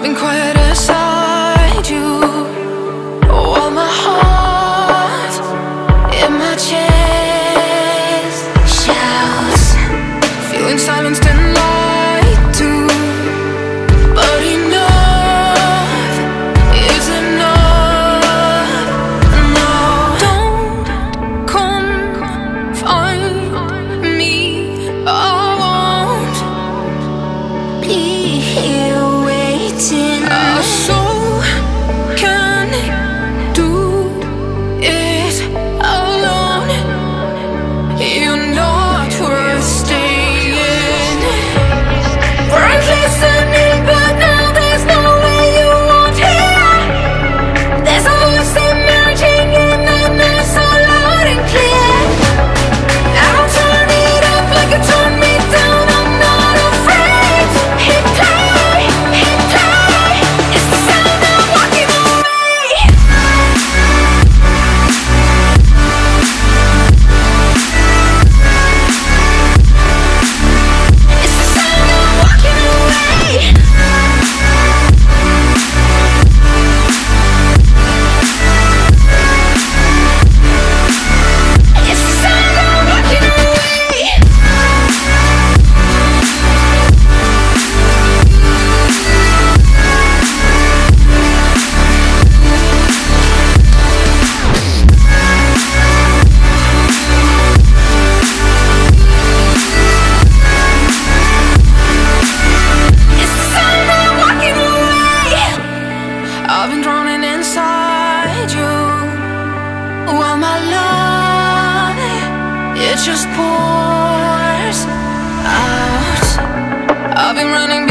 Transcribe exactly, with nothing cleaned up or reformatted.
I've been quiet inside you, while my heart in my chest shouts, feeling silenced and lied to. But enough is enough. No, don't confine me. I won't be here waiting. Our soul can do it alone. You're not worth staying. We're listening, but now there's no way you won't hear. There's a voice emerging in the night, so loud and clear. I'll turn it up like it turned me down. I'm not afraid. Hit play, hit play. It's the sound of walking away. It's the sound of walking away. It's the sound of walking away. It's the sound of walking away. I've been drowning inside you, while my love, it just pours out. I've been running